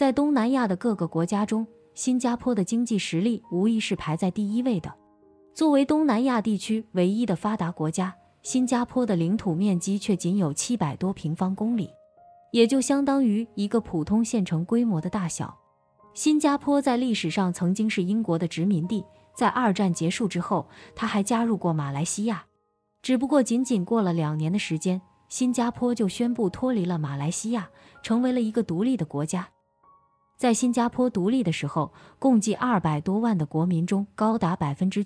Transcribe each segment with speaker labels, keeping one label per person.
Speaker 1: 在东南亚的各个国家中，新加坡的经济实力无疑是排在第一位的。作为东南亚地区唯一的发达国家，新加坡的领土面积却仅有700多平方公里，也就相当于一个普通县城规模的大小。新加坡在历史上曾经是英国的殖民地，在二战结束之后，它还加入过马来西亚。只不过仅仅过了2年的时间，新加坡就宣布脱离了马来西亚，成为了一个独立的国家。在新加坡独立的时候，共计200多万的国民中，高达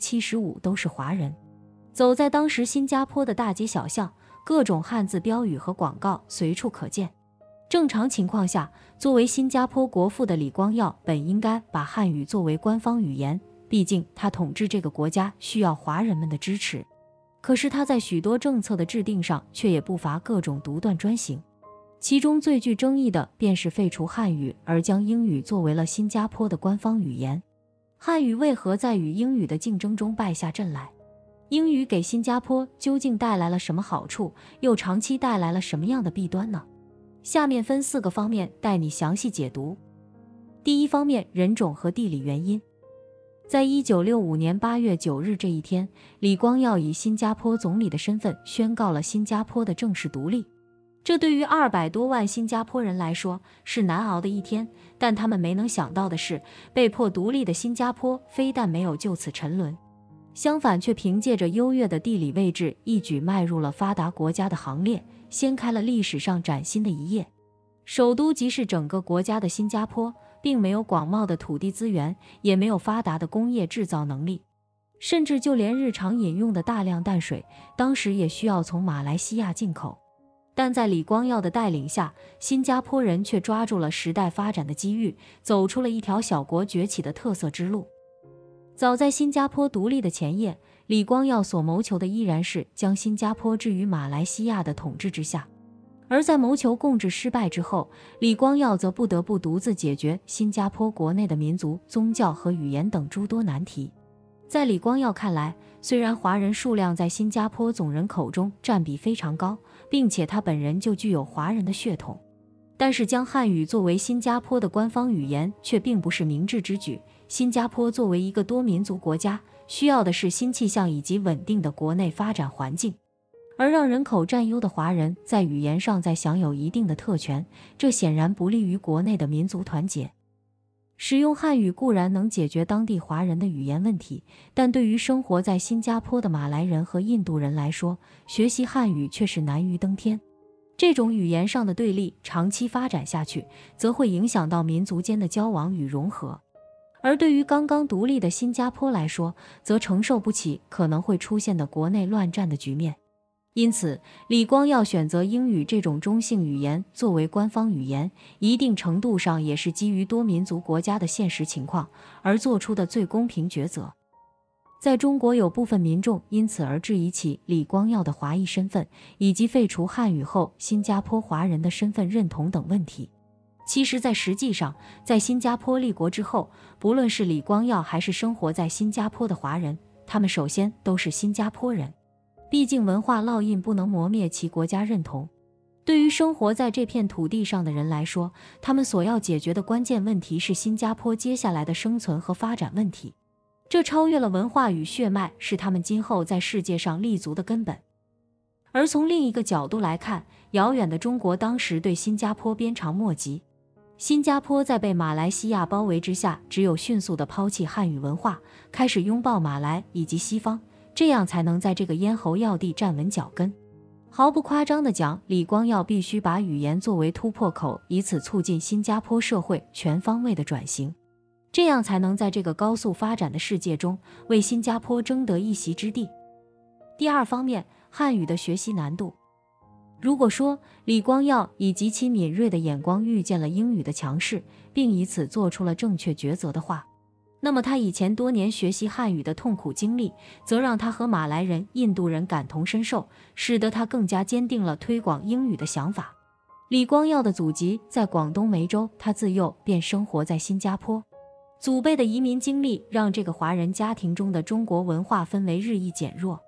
Speaker 1: 75%都是华人。走在当时新加坡的大街小巷，各种汉字标语和广告随处可见。正常情况下，作为新加坡国父的李光耀本应该把汉语作为官方语言，毕竟他统治这个国家需要华人们的支持。可是他在许多政策的制定上却也不乏各种独断专行。其中最具争议的便是废除汉语，而将英语作为了新加坡的官方语言。汉语为何在与英语的竞争中败下阵来？英语给新加坡究竟带来了什么好处，又长期带来了什么样的弊端呢？下面分4个方面带你详细解读。第一方面，人种和地理原因。在1965年8月9日这一天，李光耀以新加坡总理的身份宣告了新加坡的正式独立。这对于200多万新加坡人来说是难熬的一天，但他们没能想到的是，被迫独立的新加坡非但没有就此沉沦，相反却凭借着优越的地理位置，一举迈入了发达国家的行列，掀开了历史上崭新的一页。首都即是整个国家的新加坡，并没有广袤的土地资源，也没有发达的工业制造能力，甚至就连日常饮用的大量淡水，当时也需要从马来西亚进口。但在李光耀的带领下，新加坡人却抓住了时代发展的机遇，走出了一条小国崛起的特色之路。早在新加坡独立的前夜，李光耀所谋求的依然是将新加坡置于马来西亚的统治之下。而在谋求共治失败之后，李光耀则不得不独自解决新加坡国内的民族、宗教和语言等诸多难题。在李光耀看来，虽然华人数量在新加坡总人口中占比非常高，并且他本人就具有华人的血统，但是将汉语作为新加坡的官方语言却并不是明智之举。新加坡作为一个多民族国家，需要的是新气象以及稳定的国内发展环境，而让人口占优的华人在语言上再享有一定的特权，这显然不利于国内的民族团结。使用汉语固然能解决当地华人的语言问题，但对于生活在新加坡的马来人和印度人来说，学习汉语却是难于登天。这种语言上的对立长期发展下去，则会影响到民族间的交往与融合。而对于刚刚独立的新加坡来说，则承受不起可能会出现的国内乱战的局面。因此，李光耀选择英语这种中性语言作为官方语言，一定程度上也是基于多民族国家的现实情况而做出的最公平抉择。在中国，有部分民众因此而质疑起李光耀的华裔身份，以及废除汉语后新加坡华人的身份认同等问题。其实实际上，在新加坡立国之后，不论是李光耀还是生活在新加坡的华人，他们首先都是新加坡人。毕竟文化烙印不能磨灭其国家认同。对于生活在这片土地上的人来说，他们所要解决的关键问题是新加坡接下来的生存和发展问题。这超越了文化与血脉，是他们今后在世界上立足的根本。而从另一个角度来看，遥远的中国当时对新加坡鞭长莫及。新加坡在被马来西亚包围之下，只有迅速地抛弃汉语文化，开始拥抱马来以及西方，这样才能在这个咽喉要地站稳脚跟。毫不夸张地讲，李光耀必须把语言作为突破口，以此促进新加坡社会全方位的转型，这样才能在这个高速发展的世界中为新加坡争得一席之地。第二方面，汉语的学习难度。如果说李光耀以极其敏锐的眼光预见了英语的强势，并以此做出了正确抉择的话，那么他以前多年学习汉语的痛苦经历，则让他和马来人、印度人感同身受，使得他更加坚定了推广英语的想法。李光耀的祖籍在广东梅州，他自幼便生活在新加坡，祖辈的移民经历让这个华人家庭中的中国文化氛围日益减弱。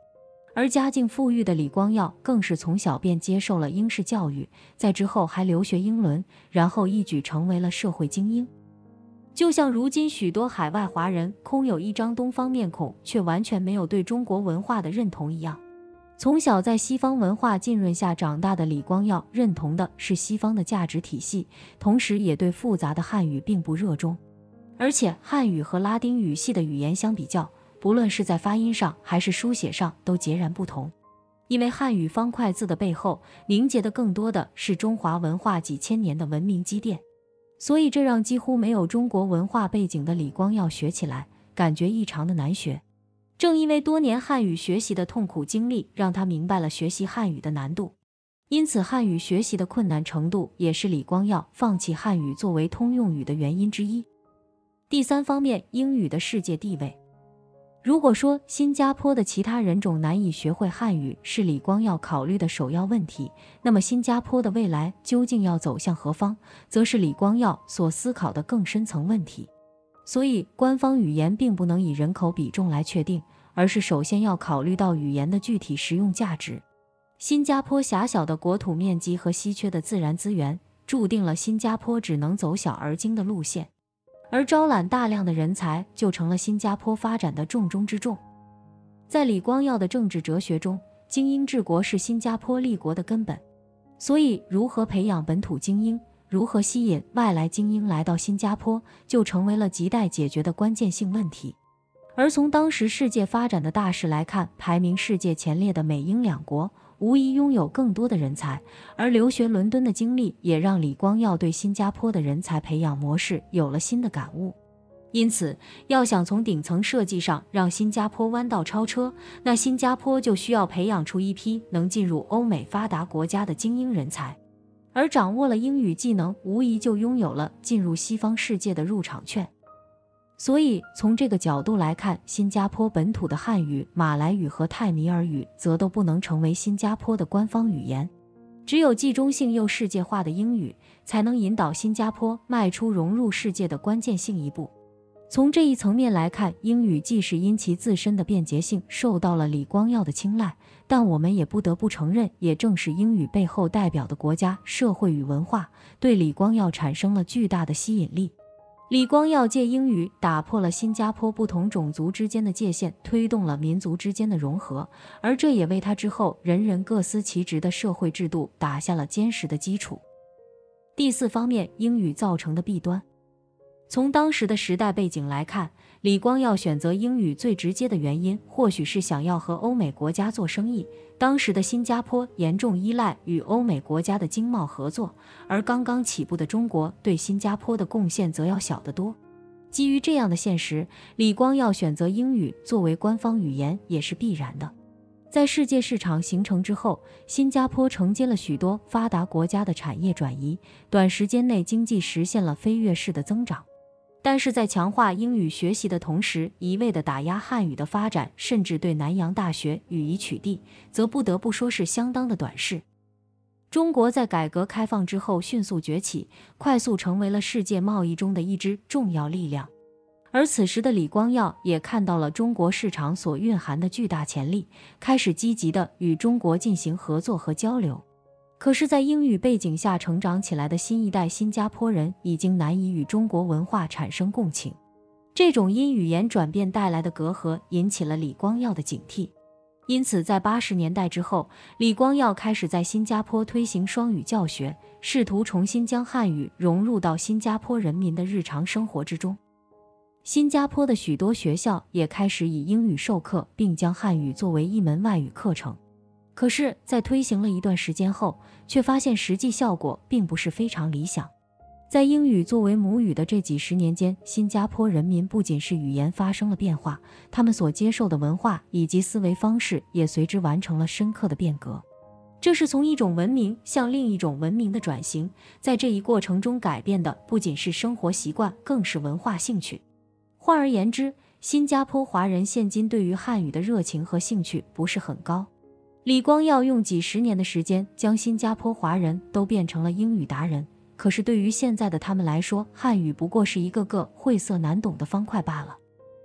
Speaker 1: 而家境富裕的李光耀更是从小便接受了英式教育，在之后还留学英伦，然后一举成为了社会精英。就像如今许多海外华人空有一张东方面孔，却完全没有对中国文化的认同一样。从小在西方文化浸润下长大的李光耀，认同的是西方的价值体系，同时也对复杂的汉语并不热衷。而且汉语和拉丁语系的语言相比较，不论是在发音上还是书写上都截然不同。因为汉语方块字的背后凝结的更多的是中华文化几千年的文明积淀，所以这让几乎没有中国文化背景的李光耀学起来感觉异常的难学。正因为多年汉语学习的痛苦经历，让他明白了学习汉语的难度，因此汉语学习的困难程度也是李光耀放弃汉语作为通用语的原因之一。第三方面，英语的世界地位。如果说新加坡的其他人种难以学会汉语是李光耀考虑的首要问题，那么新加坡的未来究竟要走向何方，则是李光耀所思考的更深层问题。所以官方语言并不能以人口比重来确定，而是首先要考虑到语言的具体实用价值。新加坡狭小的国土面积和稀缺的自然资源，注定了新加坡只能走小而精的路线，而招揽大量的人才就成了新加坡发展的重中之重。在李光耀的政治哲学中，精英治国是新加坡立国的根本，所以如何培养本土精英，如何吸引外来精英来到新加坡，就成为了亟待解决的关键性问题。而从当时世界发展的大势来看，排名世界前列的美英两国无疑拥有更多的人才，而留学伦敦的经历也让李光耀对新加坡的人才培养模式有了新的感悟。因此，要想从顶层设计上让新加坡弯道超车，那新加坡就需要培养出一批能进入欧美发达国家的精英人才，而掌握了英语技能，无疑就拥有了进入西方世界的入场券。所以从这个角度来看，新加坡本土的汉语、马来语和泰米尔语则都不能成为新加坡的官方语言，只有既中性又世界化的英语才能引导新加坡迈出融入世界的关键性一步。从这一层面来看，英语既是因其自身的便捷性受到了李光耀的青睐，但我们也不得不承认，也正是英语背后代表的国家、社会与文化对李光耀产生了巨大的吸引力。李光耀借英语打破了新加坡不同种族之间的界限，推动了民族之间的融合，而这也为他之后人人各司其职的社会制度打下了坚实的基础。第四方面，英语造成的弊端。从当时的时代背景来看，李光耀选择英语最直接的原因，或许是想要和欧美国家做生意。当时的新加坡严重依赖与欧美国家的经贸合作，而刚刚起步的中国对新加坡的贡献则要小得多。基于这样的现实，李光耀选择英语作为官方语言也是必然的。在世界市场形成之后，新加坡承接了许多发达国家的产业转移，短时间内经济实现了飞跃式的增长。但是在强化英语学习的同时，一味地打压汉语的发展，甚至对南洋大学予以取缔，则不得不说是相当的短视。中国在改革开放之后迅速崛起，快速成为了世界贸易中的一支重要力量。而此时的李光耀也看到了中国市场所蕴含的巨大潜力，开始积极地与中国进行合作和交流。可是在英语背景下成长起来的新一代新加坡人已经难以与中国文化产生共情，这种因语言转变带来的隔阂引起了李光耀的警惕。因此在80年代之后，李光耀开始在新加坡推行双语教学，试图重新将汉语融入到新加坡人民的日常生活之中。新加坡的许多学校也开始以英语授课，并将汉语作为一门外语课程。可是在推行了一段时间后，却发现实际效果并不是非常理想。在英语作为母语的这几十年间，新加坡人民不仅是语言发生了变化，他们所接受的文化以及思维方式也随之完成了深刻的变革。这是从一种文明向另一种文明的转型，在这一过程中改变的不仅是生活习惯，更是文化兴趣。换而言之，新加坡华人现今对于汉语的热情和兴趣不是很高。李光耀用几十年的时间将新加坡华人都变成了英语达人，可是对于现在的他们来说，汉语不过是一个个晦涩难懂的方块罢了。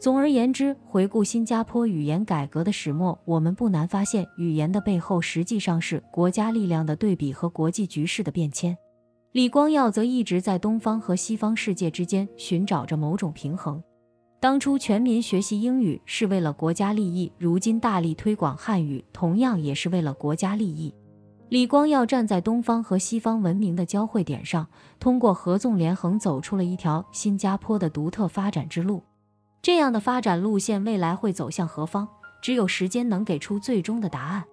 Speaker 1: 总而言之，回顾新加坡语言改革的始末，我们不难发现，语言的背后实际上是国家力量的对比和国际局势的变迁。李光耀则一直在东方和西方世界之间寻找着某种平衡。当初全民学习英语是为了国家利益，如今大力推广汉语，同样也是为了国家利益。李光耀站在东方和西方文明的交汇点上，通过合纵连横走出了一条新加坡的独特发展之路。这样的发展路线未来会走向何方，只有时间能给出最终的答案。